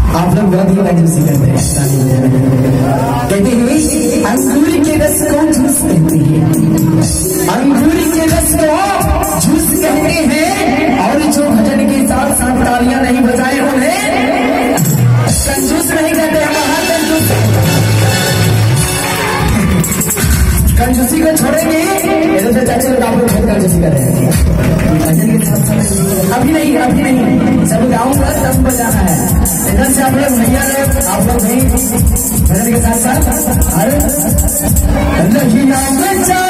आप लोग बहुत ही कंजूसी करते हैं। कहते हैं अंगूर के रस को जूस कहते हैं, अंगूर के रस को जूस कहते हैं, और जो भजन के साथ साथ तालियां नहीं बजाए उन्हें कंजूस नहीं कहते हैं। महाकंजूस कंजूसी को छोड़ेंगे। इधर से चाचा लोग आप लोग बहुत कंजूसी कर रहे हैं। भजन के साथ साथ अभी नहीं सब गाऊंगा तब बजाना है। इधर से आप लोग भैया लोग आप लोग नहीं भजन के साथ साथ